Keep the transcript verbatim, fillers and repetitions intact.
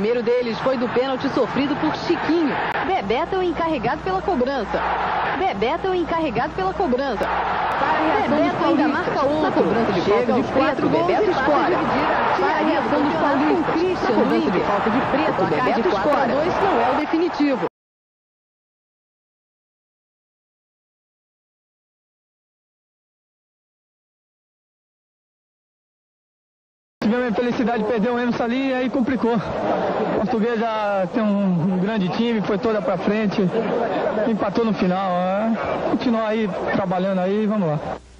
primeiro deles foi do pênalti sofrido por Chiquinho. Bebeto é o encarregado pela cobrança. Bebeto é o encarregado pela cobrança. Para a reação Bebeto dos ainda marca outro. Cobrança de falta de quatro, Bebeto escora. Para a reação dos paulistas. Christian, cobrança de falta de Preto, Bebeto escora. dois não é o definitivo. Tivemos a infelicidade de perder o Emerson ali e aí complicou. O Português já tem um, um grande time, foi toda pra frente, empatou no final. É. Continuar aí trabalhando aí, vamos lá.